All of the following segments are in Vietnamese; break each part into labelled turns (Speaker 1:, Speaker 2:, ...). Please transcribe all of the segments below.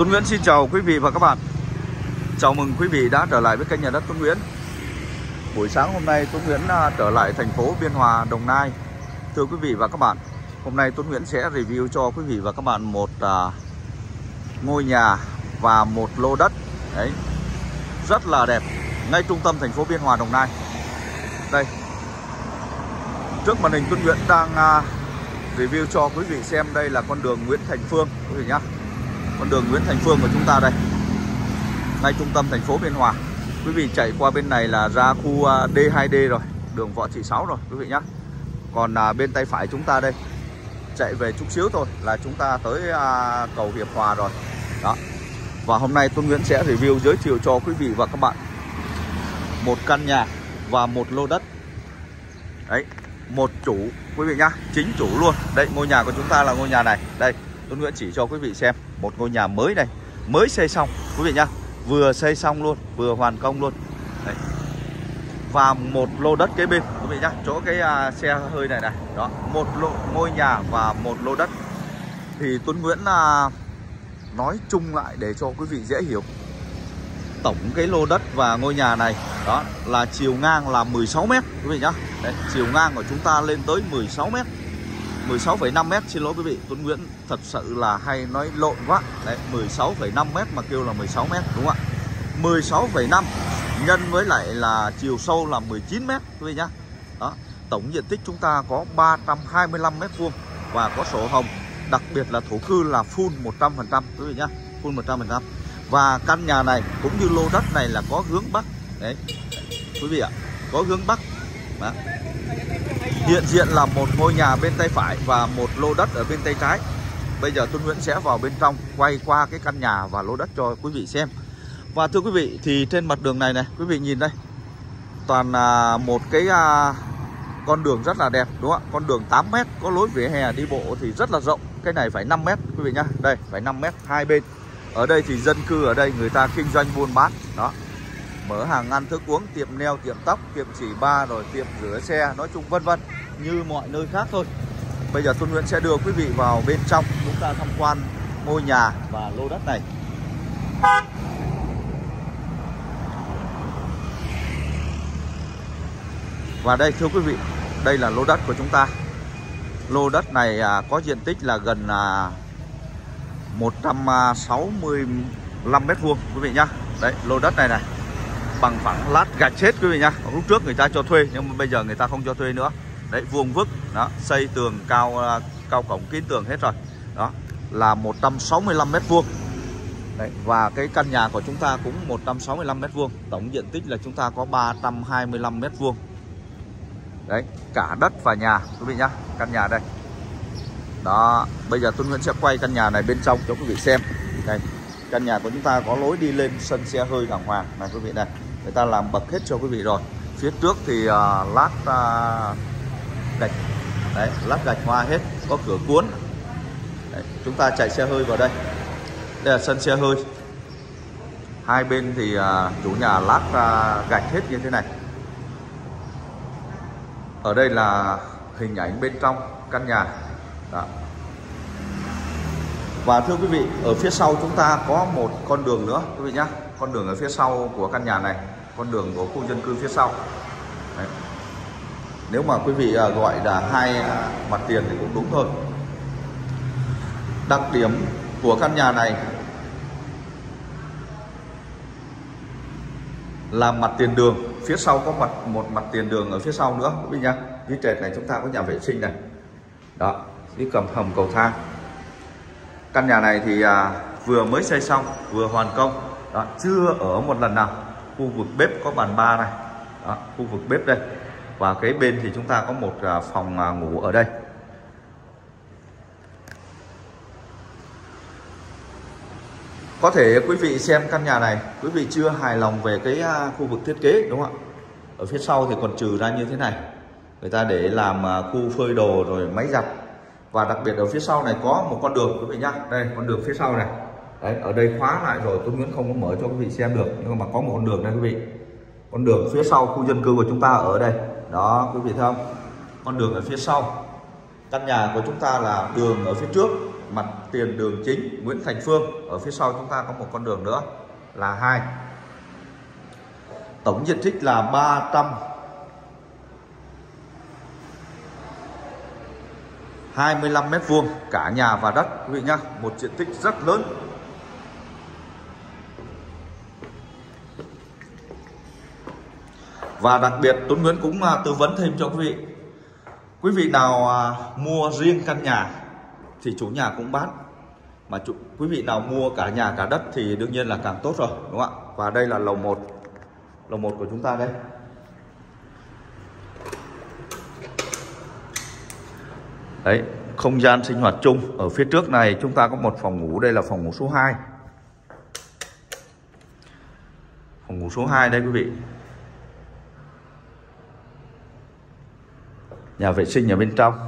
Speaker 1: Tuấn Nguyễn xin chào quý vị và các bạn. Chào mừng quý vị đã trở lại với kênh Nhà đất Tuấn Nguyễn. Buổi sáng hôm nay Tuấn Nguyễn trở lại thành phố Biên Hòa, Đồng Nai. Thưa quý vị và các bạn, hôm nay Tuấn Nguyễn sẽ review cho quý vị và các bạn một ngôi nhà và một lô đất đấy, rất là đẹp ngay trung tâm thành phố Biên Hòa, Đồng Nai. Đây, trước màn hình Tuấn Nguyễn đang review cho quý vị xem. Đây là con đường Nguyễn Thành Phương quý vị nhá. Con đường Nguyễn Thành Phương của chúng ta đây, ngay trung tâm thành phố Biên Hòa. Quý vị chạy qua bên này là ra khu D2D rồi, đường Võ Thị Sáu rồi quý vị nhá. Còn bên tay phải chúng ta đây, chạy về chút xíu thôi là chúng ta tới cầu Hiệp Hòa rồi. Đó. Và hôm nay Tuấn Nguyễn sẽ review giới thiệu cho quý vị và các bạn một căn nhà và một lô đất. Đấy, một chủ quý vị nhá, chính chủ luôn. Đây, ngôi nhà của chúng ta là ngôi nhà này. Đây, Tuấn Nguyễn chỉ cho quý vị xem một ngôi nhà mới này, mới xây xong quý vị nhá, vừa xây xong luôn, vừa hoàn công luôn. Đấy. Và một lô đất kế bên quý vị nhá, chỗ cái xe hơi này này. Đó, một ngôi nhà và một lô đất. Thì Tuấn Nguyễn nói chung lại để cho quý vị dễ hiểu. Tổng cái lô đất và ngôi nhà này đó là chiều ngang là 16 m quý vị nhá. Đây, chiều ngang của chúng ta lên tới 16 m. 16,5 m, xin lỗi quý vị, Tuấn Nguyễn thật sự là hay nói lộn quá. Đấy, 16,5 m mà kêu là 16 m đúng không ạ? 16,5 nhân với lại là chiều sâu là 19 m quý vị nhá. Đó, tổng diện tích chúng ta có 325 m2 và có sổ hồng, đặc biệt là thổ cư là full 100% quý vị nhá, full 100%. Và căn nhà này cũng như lô đất này là có hướng Bắc. Đấy, quý vị ạ, có hướng Bắc. Đó. Hiện diện là một ngôi nhà bên tay phải và một lô đất ở bên tay trái. Bây giờ Tuấn Nguyễn sẽ vào bên trong quay qua cái căn nhà và lô đất cho quý vị xem. Và thưa quý vị, thì trên mặt đường này này, quý vị nhìn đây, toàn một cái con đường rất là đẹp đúng không ạ? Con đường 8 m, có lối vỉa hè đi bộ thì rất là rộng. Cái này phải 5 m quý vị nhá. Đây, phải 5 m hai bên. Ở đây thì dân cư ở đây người ta kinh doanh buôn bán. Đó, mở hàng ăn thức uống, tiệm nail, tiệm tóc, tiệm chỉ ba, rồi tiệm rửa xe, nói chung vân vân, như mọi nơi khác thôi. Bây giờ Tuấn Nguyễn sẽ đưa quý vị vào bên trong, chúng ta tham quan ngôi nhà và lô đất này. Và đây thưa quý vị, đây là lô đất của chúng ta. Lô đất này có diện tích là gần 165 m2 quý vị nhá. Đấy, lô đất này này, bằng phẳng lát gạch hết quý vị nhá. Lúc trước người ta cho thuê nhưng mà bây giờ người ta không cho thuê nữa. Đấy, vuông vức, đó, xây tường cao cổng kín tường hết rồi. Đó, là 165 m2. Đấy, và cái căn nhà của chúng ta cũng 165 m2. Tổng diện tích là chúng ta có 325 m2. Đấy, cả đất và nhà quý vị nhá, căn nhà đây. Đó, bây giờ Tuấn Nguyễn sẽ quay căn nhà này bên trong cho quý vị xem. Đây, căn nhà của chúng ta có lối đi lên sân xe hơi đàng hoàng này quý vị này. Người ta làm bậc hết cho quý vị rồi. Phía trước thì lát gạch. Đấy, lát gạch hoa hết, có cửa cuốn. Đấy, chúng ta chạy xe hơi vào đây. Đây là sân xe hơi. Hai bên thì chủ nhà lát gạch hết như thế này. Ở đây là hình ảnh bên trong căn nhà. Đó. Và thưa quý vị, ở phía sau chúng ta có một con đường nữa quý vị nhá. Con đường ở phía sau của căn nhà này, con đường của khu dân cư phía sau. Đấy. Nếu mà quý vị gọi là hai mặt tiền thì cũng đúng thôi. Đặc điểm của căn nhà này là mặt tiền đường. Phía sau có một mặt tiền đường ở phía sau nữa quý vị nhá. Phía trệt này chúng ta có nhà vệ sinh này. Đó, đi cầm hầm cầu thang. Căn nhà này thì vừa mới xây xong, vừa hoàn công. Đó, chưa ở một lần nào. Khu vực bếp có bàn bar này. Đó, khu vực bếp đây. Và cái bên thì chúng ta có một phòng ngủ ở đây. Có thể quý vị xem căn nhà này, quý vị chưa hài lòng về cái khu vực thiết kế đúng không ạ? Ở phía sau thì còn trừ ra như thế này. Người ta để làm khu phơi đồ rồi máy giặt. Và đặc biệt ở phía sau này có một con đường quý vị nhá. Đây, con đường phía sau này. Đấy, ở đây khóa lại rồi, Tuấn Nguyễn không có mở cho quý vị xem được. Nhưng mà có một con đường đây quý vị. Con đường phía sau khu dân cư của chúng ta ở đây. Đó, quý vị thấy không? Con đường ở phía sau. Căn nhà của chúng ta là đường ở phía trước. mặt tiền đường chính Nguyễn Thành Phương. Ở phía sau chúng ta có một con đường nữa là 2. Tổng diện tích là 325 m², cả nhà và đất quý vị nhá, một diện tích rất lớn. Và đặc biệt Tuấn Nguyễn cũng tư vấn thêm cho quý vị nào mua riêng căn nhà thì chủ nhà cũng bán, mà quý vị nào mua cả nhà cả đất thì đương nhiên là càng tốt rồi, đúng không ạ? Và đây là lầu 1 của chúng ta đây. Đấy, không gian sinh hoạt chung. Ở phía trước này chúng ta có một phòng ngủ, đây là phòng ngủ số 2. Phòng ngủ số 2 đây quý vị. Nhà vệ sinh ở bên trong,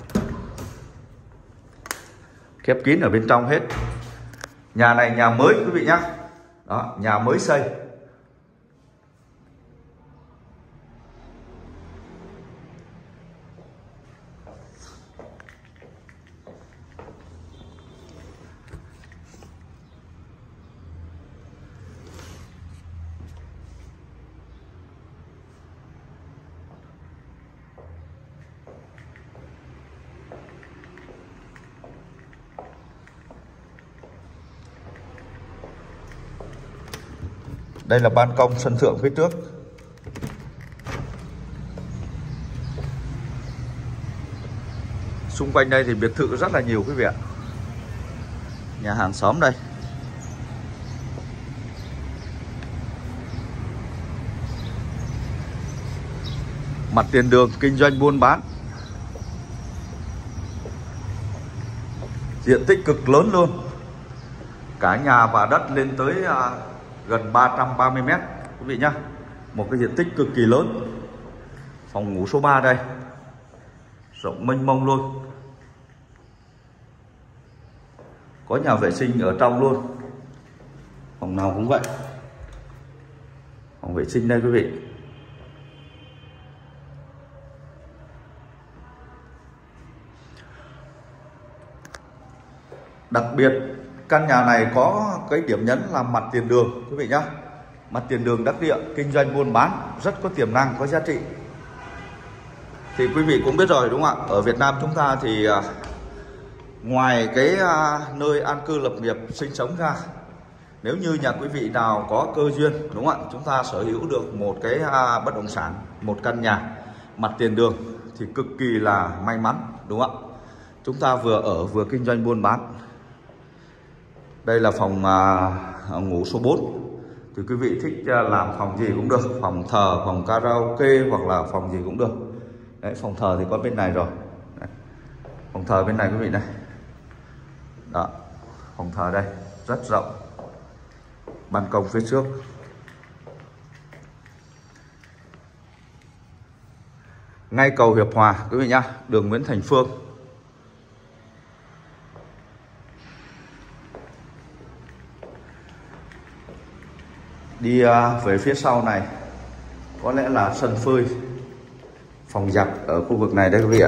Speaker 1: khép kín ở bên trong hết. Nhà này nhà mới quý vị nhá. Đó, nhà mới xây. Đây là ban công sân thượng phía trước. Xung quanh đây thì biệt thự rất là nhiều quý vị ạ. Nhà hàng xóm đây. Mặt tiền đường kinh doanh buôn bán. Diện tích cực lớn luôn. Cả nhà và đất lên tới gần 330 m quý vị nhá. Một cái diện tích cực kỳ lớn. Phòng ngủ số 3 đây. Rộng mênh mông luôn. Có nhà vệ sinh ở trong luôn. Phòng nào cũng vậy. Phòng vệ sinh đây quý vị. Đặc biệt căn nhà này có cái điểm nhấn là mặt tiền đường quý vị nhá. Mặt tiền đường đắc địa, kinh doanh buôn bán rất có tiềm năng, có giá trị. Thì quý vị cũng biết rồi đúng không ạ? Ở Việt Nam chúng ta thì ngoài cái nơi an cư lập nghiệp sinh sống ra, nếu như nhà quý vị nào có cơ duyên đúng không ạ, chúng ta sở hữu được một cái bất động sản, một căn nhà mặt tiền đường thì cực kỳ là may mắn đúng không ạ? Chúng ta vừa ở vừa kinh doanh buôn bán. Đây là phòng ngủ số 4. Thì quý vị thích làm phòng gì cũng được, phòng thờ, phòng karaoke hoặc là phòng gì cũng được. Đấy, phòng thờ thì có bên này rồi. Đấy. Phòng thờ bên này quý vị này. Đó, phòng thờ đây rất rộng. Ban công phía trước. Ngay cầu Hiệp Hòa quý vị nhá, đường Nguyễn Thành Phương. Đi về phía sau này có lẽ là sân phơi, phòng giặt ở khu vực này đây quý vị ạ.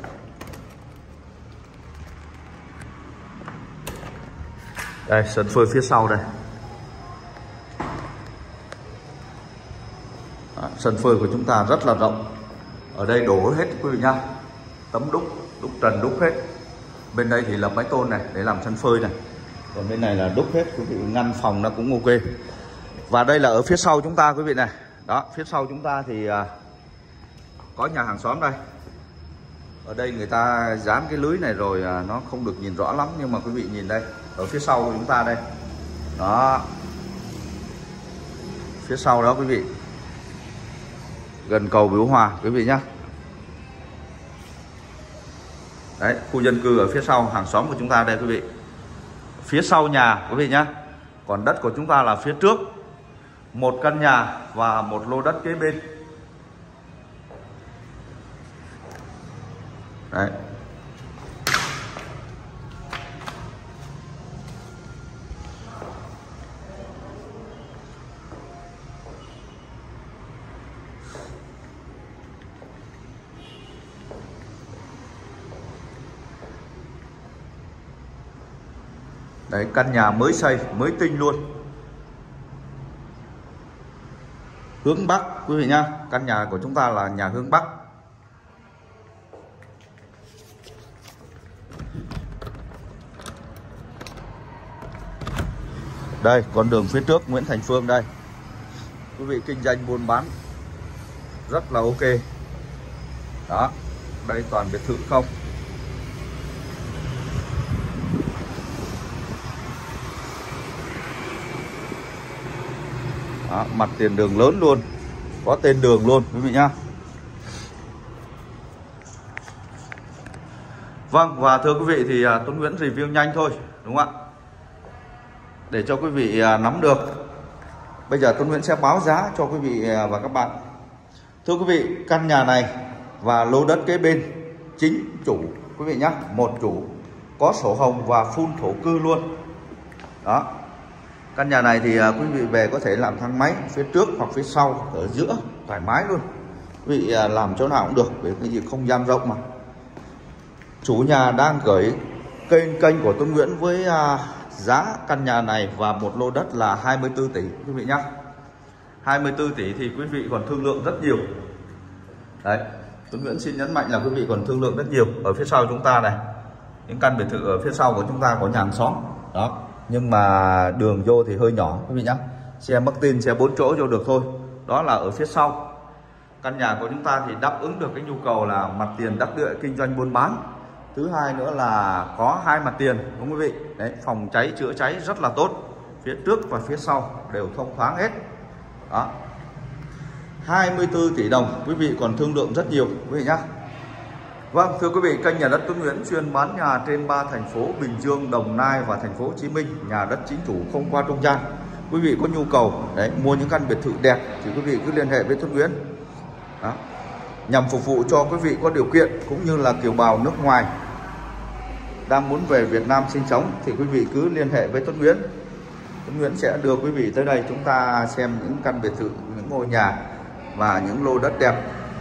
Speaker 1: Đây, sân phơi phía sau đây. Đó, sân phơi của chúng ta rất là rộng. Ở đây đổ hết quý vị nhá. Tấm đúc trần đúc hết. Bên đây thì là mái tôn này để làm sân phơi này. Còn bên này là đúc hết quý vị, ngăn phòng nó cũng ok. Và đây là ở phía sau chúng ta quý vị này. Đó, phía sau chúng ta thì có nhà hàng xóm đây. Ở đây người ta dán cái lưới này rồi nó không được nhìn rõ lắm, nhưng mà quý vị nhìn đây, ở phía sau của chúng ta đây. Đó. Phía sau đó quý vị. Gần cầu Biếu Hòa quý vị nhá. Đấy, khu dân cư ở phía sau, hàng xóm của chúng ta đây quý vị. Phía sau nhà quý vị nhá. Còn đất của chúng ta là phía trước. Một căn nhà và một lô đất kế bên. Đấy. Đấy, căn nhà mới xây, mới tinh luôn. Hướng Bắc quý vị nhá. Căn nhà của chúng ta là nhà hướng Bắc. Đây, con đường phía trước Nguyễn Thành Phương đây. Quý vị kinh doanh buôn bán rất là ok. Đó, đây toàn biệt thự không. Đó, mặt tiền đường lớn luôn, có tên đường luôn quý vị nhá. Vâng, và thưa quý vị thì Tuấn Nguyễn review nhanh thôi, đúng không ạ? Để cho quý vị nắm được. Bây giờ Tuấn Nguyễn sẽ báo giá cho quý vị và các bạn. Thưa quý vị, căn nhà này và lô đất kế bên chính chủ quý vị nhé, một chủ, có sổ hồng và full thổ cư luôn. Đó. Căn nhà này thì quý vị về có thể làm thang máy phía trước hoặc phía sau, ở giữa thoải mái luôn. Quý vị làm chỗ nào cũng được, vì cái gì không gian rộng mà. Chủ nhà đang gửi kênh của Tuấn Nguyễn với giá căn nhà này và một lô đất là 24 tỷ quý vị nhé. 24 tỷ thì quý vị còn thương lượng rất nhiều. Đấy, Tuấn Nguyễn xin nhấn mạnh là quý vị còn thương lượng rất nhiều. Ở phía sau chúng ta này, những căn biệt thự ở phía sau của chúng ta có nhà hàng xóm. Đó, nhưng mà đường vô thì hơi nhỏ quý vị nhé. Xe Martin, xe 4 chỗ vô được thôi. Đó là ở phía sau. Căn nhà của chúng ta thì đáp ứng được cái nhu cầu là mặt tiền đắc địa kinh doanh buôn bán. Thứ hai nữa là có hai mặt tiền, đúng không quý vị? Đấy, phòng cháy chữa cháy rất là tốt. Phía trước và phía sau đều thông thoáng hết. Đó. 24 tỷ đồng, quý vị còn thương lượng rất nhiều quý vị nhé. Vâng, thưa quý vị, kênh Nhà đất Tuấn Nguyễn chuyên bán nhà trên 3 thành phố Bình Dương, Đồng Nai và thành phố Hồ Chí Minh, nhà đất chính chủ không qua trung gian. Quý vị có nhu cầu đấy mua những căn biệt thự đẹp thì quý vị cứ liên hệ với Tuấn Nguyễn. Đó. Nhằm phục vụ cho quý vị có điều kiện cũng như là kiều bào nước ngoài đang muốn về Việt Nam sinh sống thì quý vị cứ liên hệ với Tuấn Nguyễn. Tuấn Nguyễn sẽ đưa quý vị tới đây chúng ta xem những căn biệt thự, những ngôi nhà và những lô đất đẹp.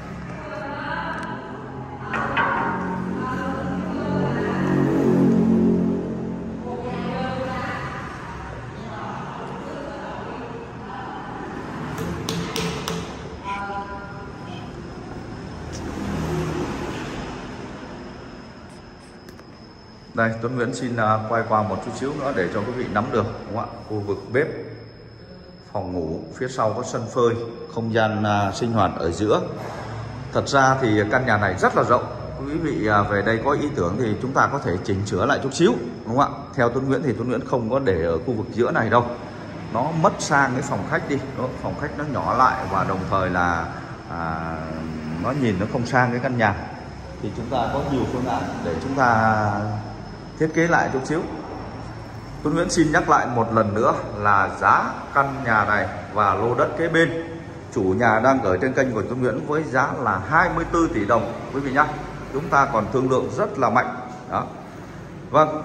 Speaker 1: Đây, Tuấn Nguyễn xin quay qua một chút xíu nữa để cho quý vị nắm được, đúng không ạ? Khu vực bếp, phòng ngủ, phía sau có sân phơi, không gian sinh hoạt ở giữa. Thật ra thì căn nhà này rất là rộng. Quý vị về đây có ý tưởng thì chúng ta có thể chỉnh sửa lại chút xíu, đúng không ạ? Theo Tuấn Nguyễn thì Tuấn Nguyễn không có để ở khu vực giữa này đâu. Nó mất sang cái phòng khách đi, đó, phòng khách nó nhỏ lại và đồng thời là nó nhìn nó không sang cái căn nhà. Thì chúng ta có nhiều phương án để chúng ta thiết kế lại chút xíu. Tuấn Nguyễn xin nhắc lại một lần nữa là giá căn nhà này và lô đất kế bên chủ nhà đang ở trên kênh của Tuấn Nguyễn với giá là 24 tỷ đồng quý vị nhé. Chúng ta còn thương lượng rất là mạnh. Đó. Vâng.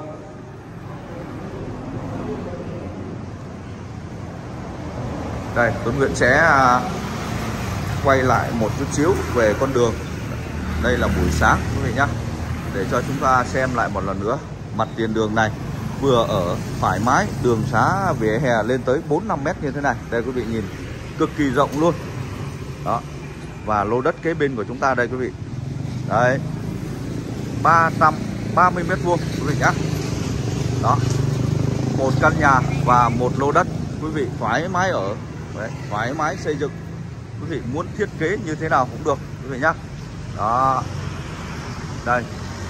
Speaker 1: Đây, Tuấn Nguyễn sẽ quay lại một chút xíu về con đường. Đây là buổi sáng quý vị nhé, để cho chúng ta xem lại một lần nữa. Mặt tiền đường này vừa ở thoải mái, đường xá vỉa hè lên tới 4-5 mét như thế này. Đây quý vị nhìn cực kỳ rộng luôn. Đó. Và lô đất kế bên của chúng ta đây quý vị. Đấy. 330 mét vuông quý vị nhé. Đó. Một căn nhà và một lô đất quý vị thoải mái ở. Đấy, thoải mái xây dựng. Quý vị muốn thiết kế như thế nào cũng được quý vị nhé. Đó. Đây.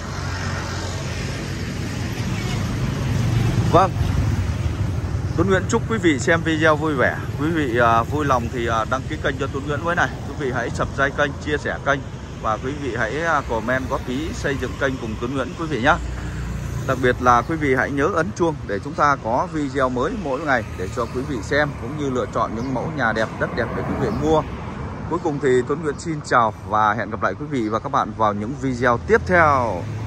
Speaker 1: Vâng. Tuấn Nguyễn chúc quý vị xem video vui vẻ. Quý vị vui lòng thì đăng ký kênh cho Tuấn Nguyễn với này. Quý vị hãy subscribe kênh, chia sẻ kênh và quý vị hãy comment góp ý xây dựng kênh cùng Tuấn Nguyễn quý vị nhé. Đặc biệt là quý vị hãy nhớ ấn chuông để chúng ta có video mới mỗi ngày để cho quý vị xem cũng như lựa chọn những mẫu nhà đẹp, đất đẹp để quý vị mua. Cuối cùng thì Tuấn Nguyễn xin chào và hẹn gặp lại quý vị và các bạn vào những video tiếp theo.